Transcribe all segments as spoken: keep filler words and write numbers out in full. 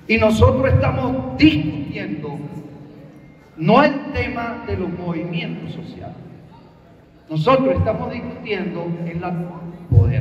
Y nosotros estamos discutiendo no el tema de los movimientos sociales. Nosotros estamos discutiendo el poder.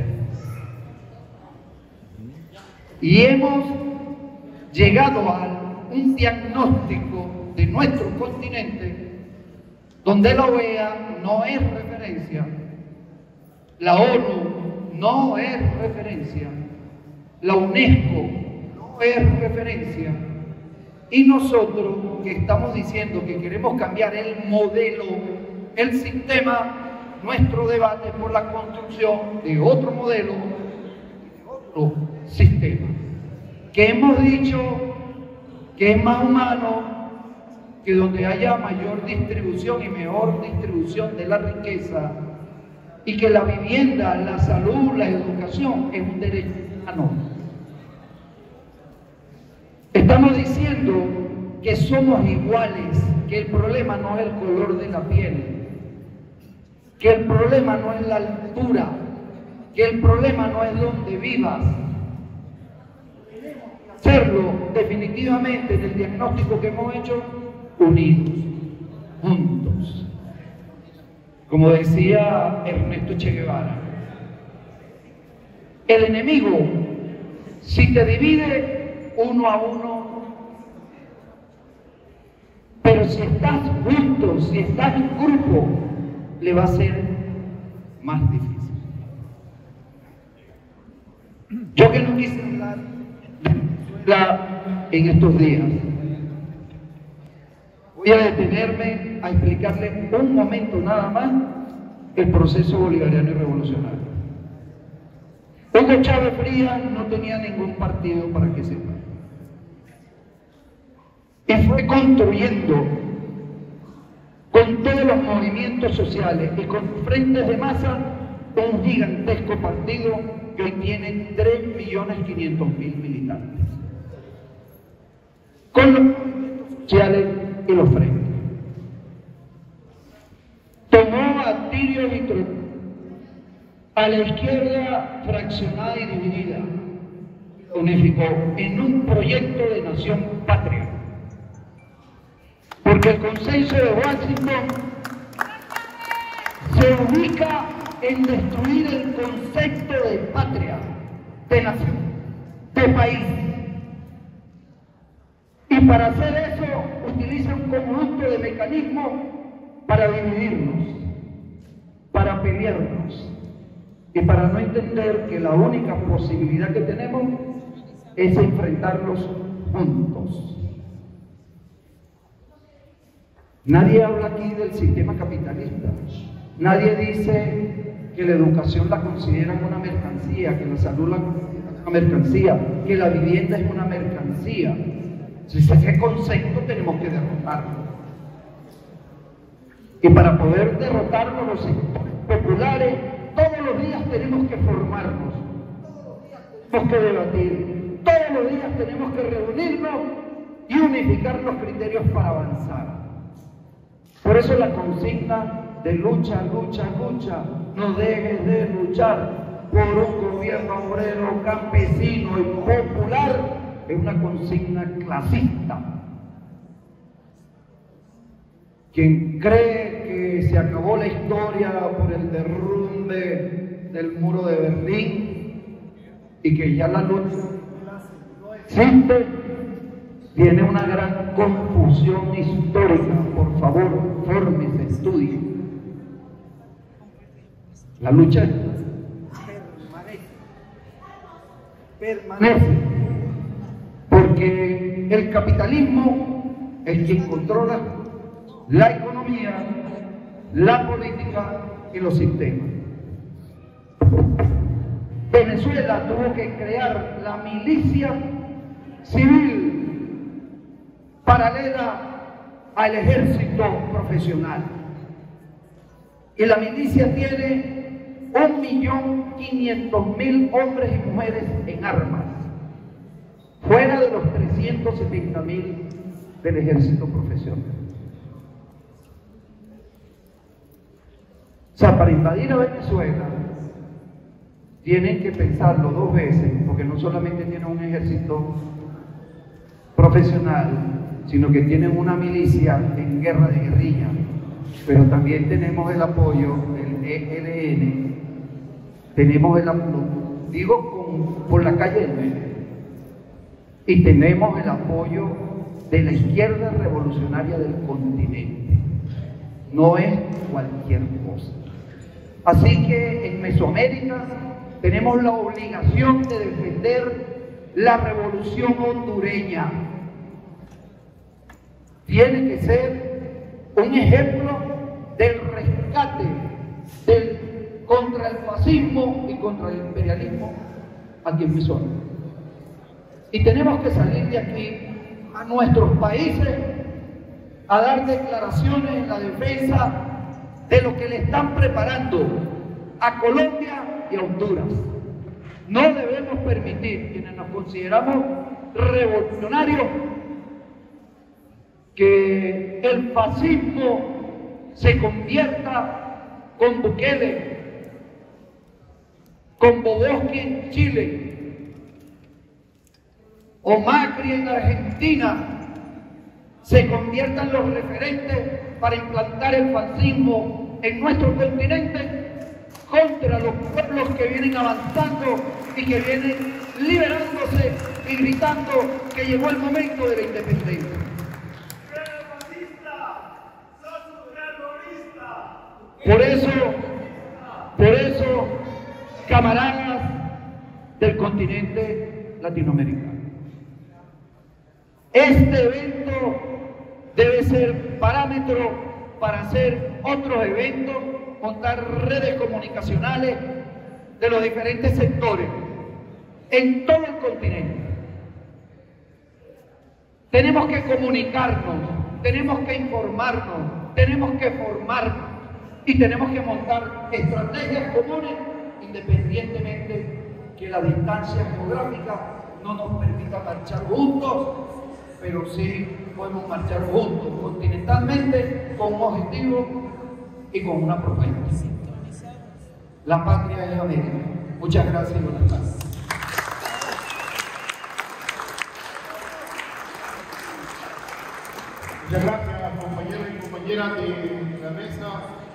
Y hemos llegado a un diagnóstico de nuestro continente donde la O E A no es referencia, la ONU no es referencia, la UNESCO no es referencia, y nosotros que estamos diciendo que queremos cambiar el modelo, el sistema, nuestro debate por la construcción de otro modelo, de otro sistema, que hemos dicho que es más humano, que donde haya mayor distribución y mejor distribución de la riqueza, y que la vivienda, la salud, la educación es un derecho humano. Estamos diciendo que somos iguales, que el problema no es el color de la piel, que el problema no es la altura, que el problema no es donde vivas. Hacerlo definitivamente en el diagnóstico que hemos hecho, unidos, juntos. Como decía Ernesto Che Guevara, el enemigo, si te divide uno a uno, pero si estás juntos, si estás en grupo, le va a ser más difícil. Yo que no quise hablar de Venezuela en estos días, voy a detenerme a explicarle un momento nada más el proceso bolivariano y revolucionario. Hugo Chávez Frías no tenía ningún partido, para que sepa, y fue construyendo con todos los movimientos sociales y con frentes de masa un gigantesco partido que hoy tiene tres millones quinientos mil militantes, con los movimientos sociales y los frentes. Tomó a Tirio y Trujillo, a la izquierda fraccionada y dividida, lo unificó en un proyecto de nación patria. Porque el consenso de Washington se ubica en destruir el concepto de patria, de nación, de país. Y para hacer eso utiliza un conjunto de mecanismos para dividirnos, para pelearnos y para no entender que la única posibilidad que tenemos es enfrentarlos juntos. Nadie habla aquí del sistema capitalista, nadie dice que la educación la consideran una mercancía, que la salud la consideran una mercancía, que la vivienda es una mercancía. Ese concepto tenemos que derrotarlo. Y para poder derrotarlo, los sectores populares, todos los días tenemos que formarnos, todos los días tenemos que debatir, todos los días tenemos que reunirnos y unificar los criterios para avanzar. Por eso la consigna de lucha, lucha, lucha, no dejes de luchar por un gobierno obrero, campesino y popular, es una consigna clasista. Quien cree que se acabó la historia por el derrumbe del muro de Berlín y que ya la lucha no existe, tiene una gran confusión histórica. Por favor, fórmese, estudie. La lucha permanece, permanece, porque el capitalismo es quien controla la economía, la política y los sistemas. Venezuela tuvo que crear la milicia civil paralela al ejército profesional. Y la milicia tiene un millón quinientos mil hombres y mujeres en armas, fuera de los trescientos setenta mil del ejército profesional. O sea, para invadir a Venezuela tienen que pensarlo dos veces, porque no solamente tienen un ejército profesional, sino que tienen una milicia en guerra de guerrilla, pero también tenemos el apoyo del E L N, tenemos el apoyo, digo con, por la calle del medio, y tenemos el apoyo de la izquierda revolucionaria del continente. No es cualquier cosa. Así que en Mesoamérica tenemos la obligación de defender la revolución hondureña. Tiene que ser un ejemplo del rescate del, contra el fascismo y contra el imperialismo aquí en Mesoamérica. Y tenemos que salir de aquí a nuestros países a dar declaraciones en la defensa de lo que le están preparando a Colombia y a Honduras. No debemos permitir, quienes nos consideramos revolucionarios, que el fascismo se convierta con Bukele, con Boboski en Chile, o Macri en Argentina, se conviertan los referentes para implantar el fascismo en nuestro continente contra los pueblos que vienen avanzando y que vienen liberándose y gritando que llegó el momento de la independencia. Por eso, por eso, camaradas del continente latinoamericano, este evento debe ser parámetro para hacer otros eventos, montar redes comunicacionales de los diferentes sectores en todo el continente. Tenemos que comunicarnos, tenemos que informarnos, tenemos que formarnos y tenemos que montar estrategias comunes independientemente que la distancia geográfica no nos permita marchar juntos, pero sí podemos marchar juntos, continentalmente, con un objetivo y con una propuesta. La patria es América. Muchas gracias y buenas tardes. Muchas gracias, compañeros y compañeras de la mesa.